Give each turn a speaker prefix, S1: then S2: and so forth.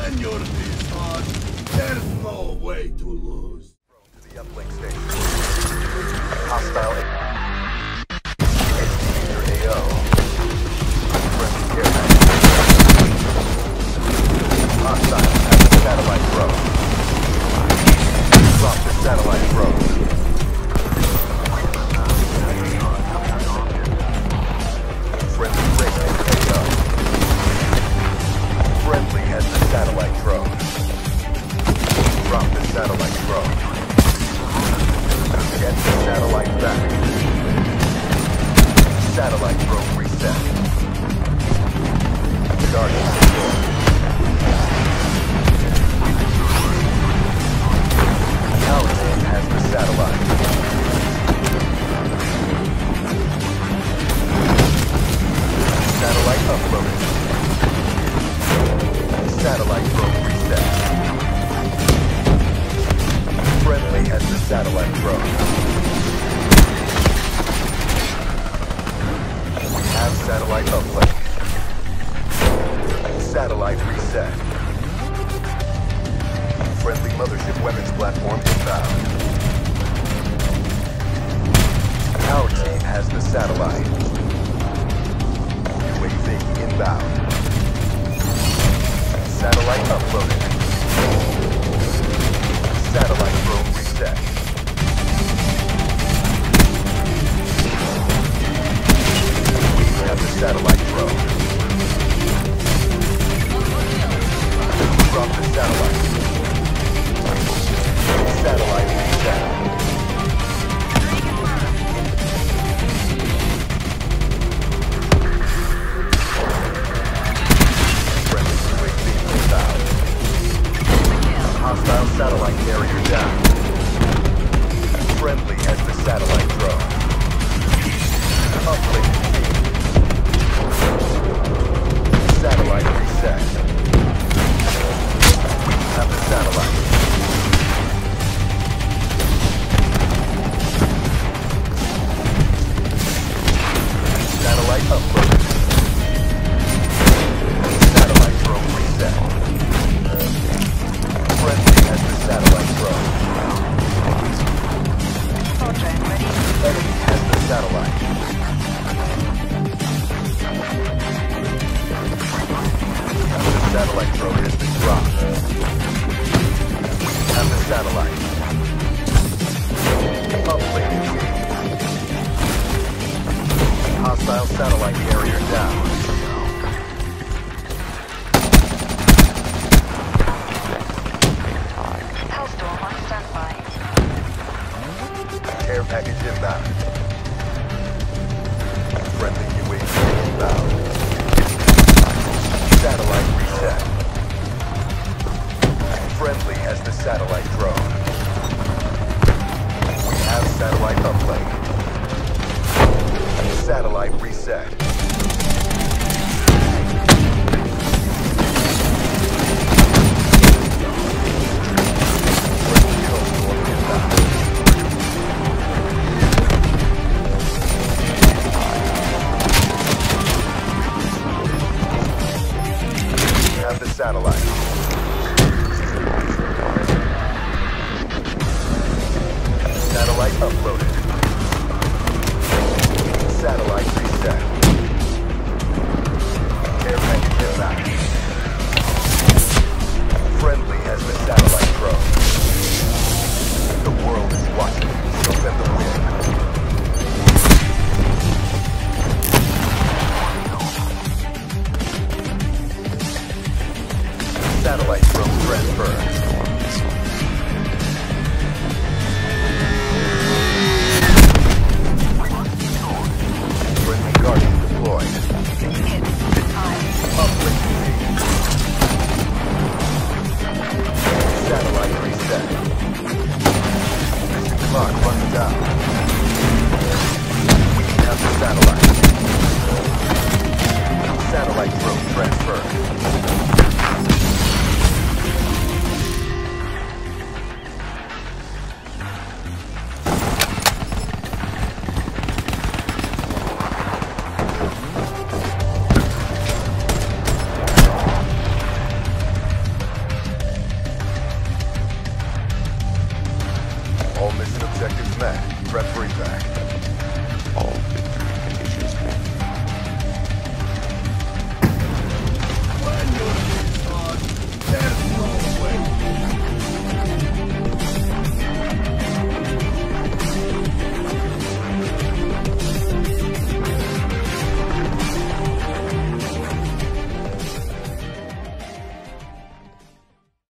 S1: Seniority, son. There's no way to lose.
S2: To the uplink station. Hostile User AO. Friendly care package. Hostile at the satellite probe. Drop the satellite probe. Friendly radio AO. Friendly has the satellite probe. Drop the satellite probe. Get the satellite back. Satellite probe reset. Guardian secure. Our team has the satellite. Satellite uploaded. Satellite probe reset. Friendly has the satellite probe. We have satellite uplink. Satellite reset. Friendly mothership weapons platform inbound. Our team has the satellite. UAV inbound. Satellite uploaded. Satellite probe reset. We have the satellite probe. Drop the satellite. Satellite reset. Hostile satellite carrier down. Friendly has the satellite drone. Uplink. Satellite reset. We have the satellite. Satellite uploaded. Satellite drone reset. Friendly has the satellite drone. Enemy has the satellite. The satellite drone has been dropped. We have the satellite. Uplink engaged. Hostile satellite carrier down. Care package inbound. Friendly UAV inbound. Satellite reset. Friendly has the satellite drone. We have satellite uplink. Satellite reset. Satellite. Satellite uploaded. Satellite reset. Care package inbound. Friendly has the satellite drone. The world is watching. Show them the win. Satellite probe transferred. Friendly Guardian deployed. Uplink engaged. Satellite reset. Mission clock runs down. We have the satellite. Satellite probe transferred. referee back.